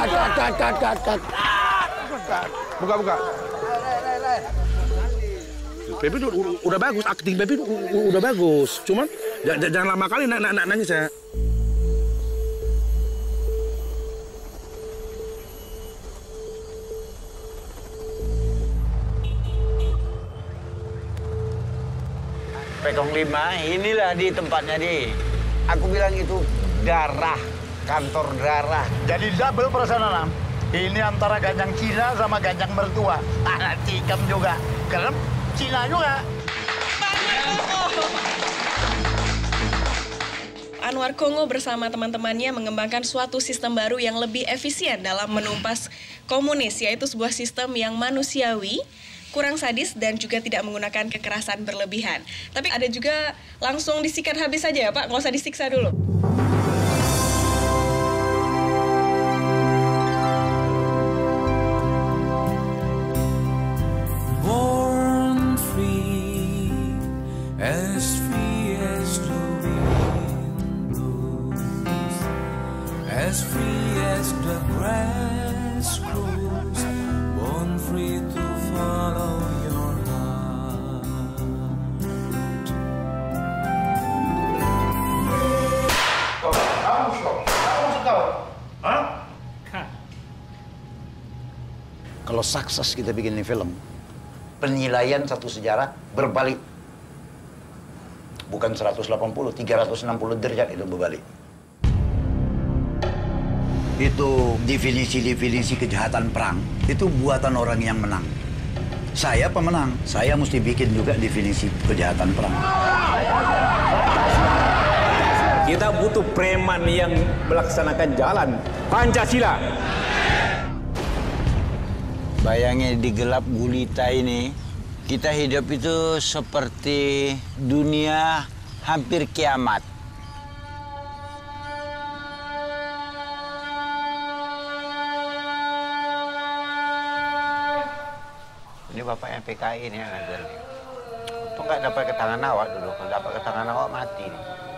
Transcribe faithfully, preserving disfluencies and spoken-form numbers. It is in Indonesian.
cut, cut, cut, cut, cut. Buka, buka. Pepe udah bagus, akting Pepe udah bagus. Cuman jangan lama kali nangis ya. Pekong lima, inilah di tempatnya di. Aku bilang itu darah, kantor darah. Jadi double perasaan. Ini antara ganjang Cina sama ganjang mertua. Anak tikam juga. Karena Cina juga. Anwar Kongo bersama teman-temannya mengembangkan suatu sistem baru yang lebih efisien dalam menumpas komunis, yaitu sebuah sistem yang manusiawi, kurang sadis, dan juga tidak menggunakan kekerasan berlebihan. Tapi ada juga langsung disikat habis saja ya Pak, nggak usah disiksa dulu. Born free, as free as the wind blows, as free as the grass grows, born free to follow your heart. Kamu show, kamu suka? Hah? Kalau sukses kita bikin ini film, penilaian satu sejarah berbalik. Bukan seratus delapan puluh, tiga ratus enam puluh derajat itu berbalik. Itu definisi-definisi kejahatan perang, itu buatan orang yang menang. Saya pemenang, saya mesti bikin juga definisi kejahatan perang. Kita butuh preman yang melaksanakan jalan Pancasila. Bayangin di gelap gulita ini, kita hidup itu seperti dunia hampir kiamat. Ini bapaknya P K I ini yang ngajar nih. Itu nggak dapat ke tangan awak dulu, kalau dapat ke tangan awak mati nih.